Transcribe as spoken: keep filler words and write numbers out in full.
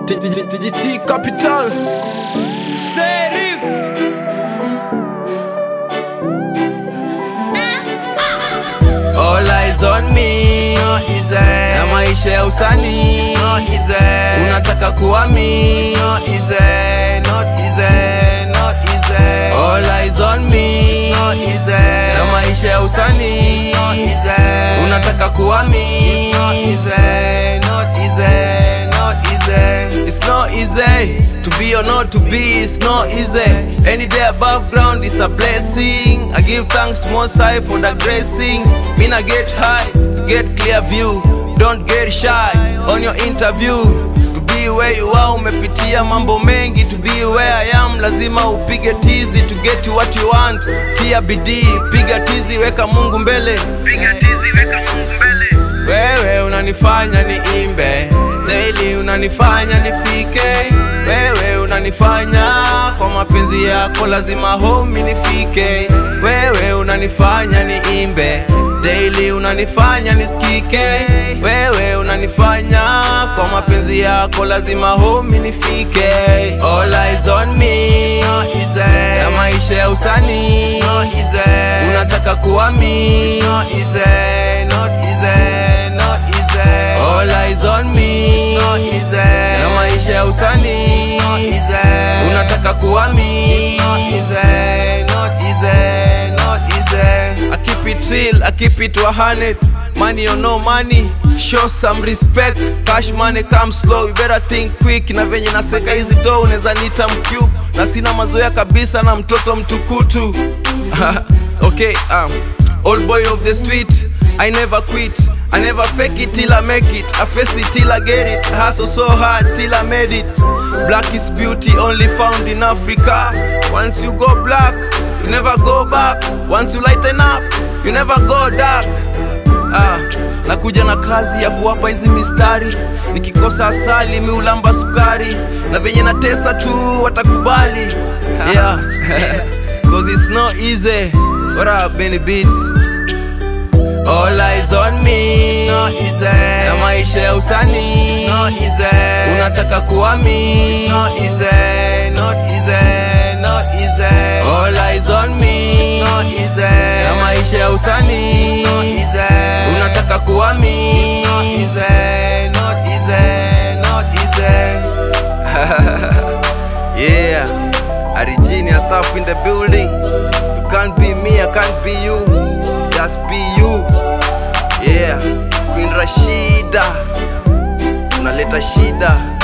T G T Capital Sheriff. All eyes on me, no easy. Na maisha ya usanii, no easy. Unataka kuwa mi, no easy, not easy, not easy. All eyes on me, no easy. Na maisha ya usanii, no easy. Unataka kuwa mi, no easy, not easy, not easy. It's not easy to be or not to be, it's not easy. Any day above ground is a blessing. I give thanks to Most High for the gracing. Mean I get high, get clear view. Don't get shy on your interview. To be where you are, umepitia mambo mengi. To be where I am, lazima upige tizi. To get to what you want, tia bidii. Piga tizi, weka Mungu mbele. Piga tizi, weka Mungu mbele. Wewe unanifanya niimbe, daily unanifanya nifike. Wewe unanifanya kwa mapenzi yako lazima home nifike. Wewe unanifanya niimbe, daily unanifanya nisikike. Wewe unanifanya kwa mapenzi yako lazima home nifike. All eyes on me, no easy. Na maisha ya usanii, no easy. Unataka kuwa mi, no easy, not easy, not easy. All eyes on me, no easy. Na maisha ya usanii, no easy. Unataka kuwa mi, no easy, not easy, not easy. I keep it real, I keep it one hundred. Money or no money, show some respect. Cash money come slow, you better think quick. Na venye naseka hizi do uneza nita mcube. Na sina mazoea kabisa na mtoto mtukutu. Okay, um, old boy of the street, I never quit. I never fake it till I make it. I face it till I get it. I hustle so hard till I made it. Black is beauty only found in Africa. Once you go black, you never go back. Once you lighten up, you never go dark. Ah, nakuja na kazi ya kuwapa hizi mistari. Nikikosa asali mi ulamba sukari. Na venye natesa tu watakubali. Yeah. Cause it's not easy. What up, Benny Beats? All eyes on me, no easy. Na maisha ya usanii, no easy. Unataka kuwa mi, no easy, not easy, not easy. All eyes on me, no easy. Na maisha ya usanii, no easy. Unataka kuwa mi, no easy, not easy, not easy. Yeah, Arijinius up in the building. You can't be me, I can't be you. Just be you. Yeah, Queen Rashida unaleta shida.